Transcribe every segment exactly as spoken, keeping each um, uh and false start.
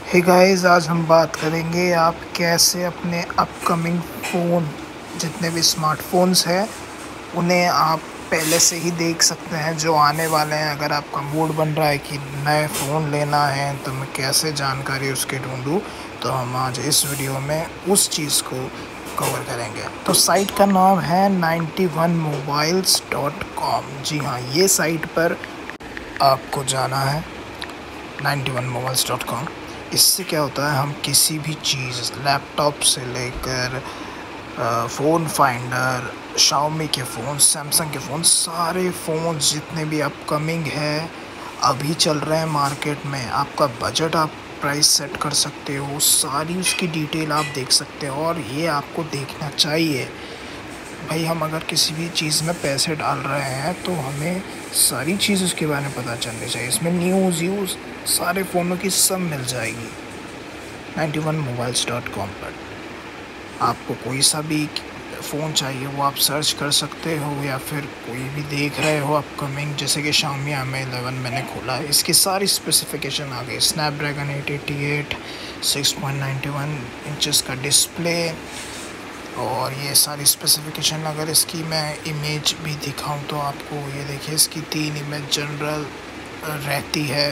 Hey guys, आज हम बात करेंगे आप कैसे अपने अपकमिंग फ़ोन जितने भी स्मार्टफोन्स हैं उन्हें आप पहले से ही देख सकते हैं जो आने वाले हैं। अगर आपका मूड बन रहा है कि नए फ़ोन लेना है तो मैं कैसे जानकारी उसकी ढूंढूं, तो हम आज इस वीडियो में उस चीज़ को कवर करेंगे। तो साइट का नाम है ninety one mobiles dot com. जी हाँ, ये साइट पर आपको जाना है, ninety one mobiles dot com. इससे क्या होता है, हम किसी भी चीज़ लैपटॉप से लेकर फ़ोन फाइंडर, शाओमी के फ़ोन, सैमसंग के फ़ोन, सारे फ़ोन जितने भी अपकमिंग है अभी चल रहे हैं मार्केट में, आपका बजट आप प्राइस सेट कर सकते हो, सारी उसकी डिटेल आप देख सकते हो। और ये आपको देखना चाहिए भाई, हम अगर किसी भी चीज़ में पैसे डाल रहे हैं तो हमें सारी चीज़ उसके बारे में पता चलनी चाहिए। इसमें न्यूज़ यूज़ सारे फ़ोनों की सब मिल जाएगी ninety one mobiles dot com पर। आपको कोई सा भी फ़ोन चाहिए वो आप सर्च कर सकते हो, या फिर कोई भी देख रहे हो अपकमिंग, जैसे कि शाओमी एम इलेवन मैंने खोला है, इसकी सारी स्पेसिफिकेशन आ गई। Snapdragon eight eighty eight, six point ninety one inches का डिस्प्ले, और ये सारी स्पेसिफिकेशन। अगर इसकी मैं इमेज भी दिखाऊं तो आपको, ये देखिए इसकी तीन इमेज जनरल रहती है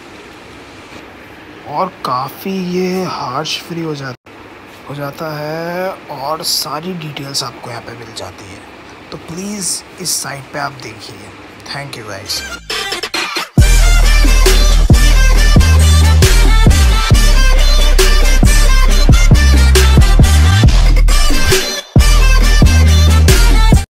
और काफ़ी ये हार्श फ्री हो जाता हो जाता है और सारी डिटेल्स आपको यहाँ पे मिल जाती है। तो प्लीज़ इस साइट पे आप देखिए। Thank you guys.